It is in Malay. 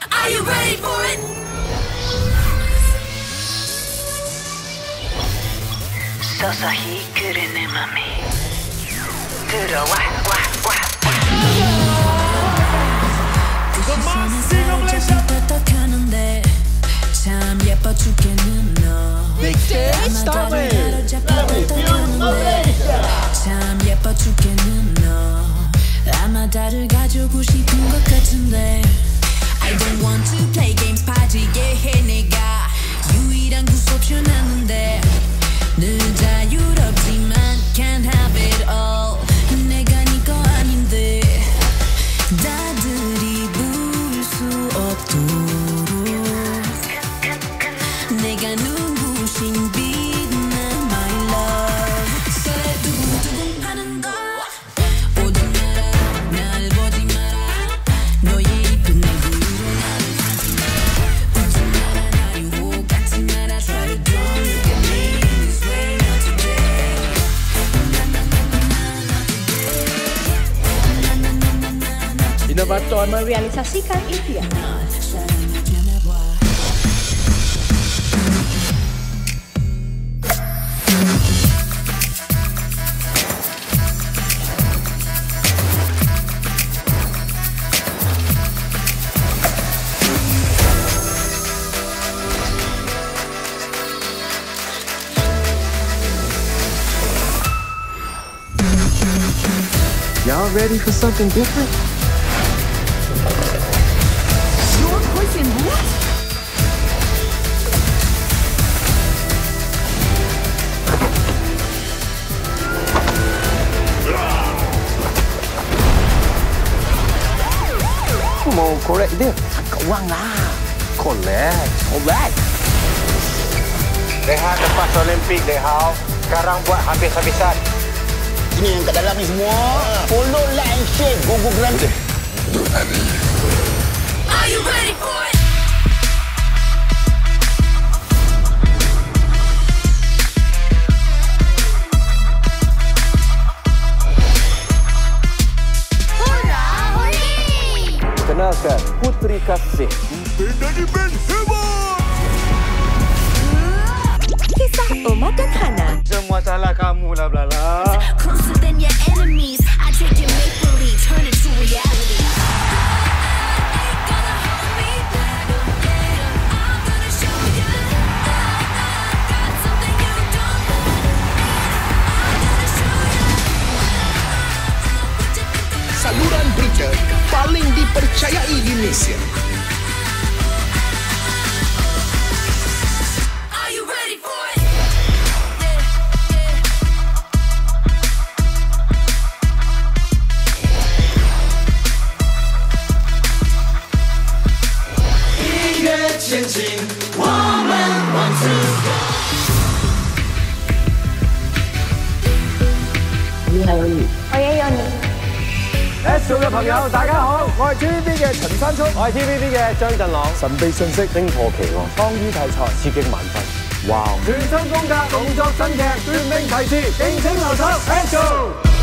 Are you ready for it? 서서히 그래 내 맘이 들어와 어떡하는데 참 예뻐 죽겠는 너 아마다를 어떡하는데 참 예뻐 죽겠는 너 아마다를 가지고 싶은 것 같은데 I don't want to play games 빠지게 해 내가 유일한 구속tion하는데 늘 자유롭지만 can't have it all 내가 니거 아닌데 다들이 부를 수 없도록 내가 눈부신 빛나 my love 설레 두근두근 하는 거 오지 마라 날 보지 마라 너의 이쁜 얼굴로 나를 하지 마라 웃지 마라 나 유혹 같지 마라 try to don't look at me this way not today Inovator merealisasikan impian. Y'all ready for something different? Your question what? Mau korek dia. Cakap orang lah. Collect. Rehat lepas Olimpik, Lehau. Sekarang buat habis-habisan. Ini yang kat dalam ni semua. Follow, like and share. Go grande. Are you ready for it? Hurra, hurri! Kenalkan, Putri Kasih. Jadi band hebat! Kisah Omar dan Hana. Semua salah kamu lah, Blala. Closer than your enemies. I take your make-believe, turn it to reality. Ain't gonna hold me back. I'm gonna show you. Got something you don't know. I'm gonna show you. What you think about Saluran berita paling dipercayai di Malaysia. Are you ready for it? Astro 嘅朋友，大家好，我係 TVB 嘅陳山聰，我係 TVB 嘅張振朗。神秘信息，驚破奇案，創意題材，刺激萬分。哇！全新風格，動作新劇，奪命提示，敬請留守 Astro。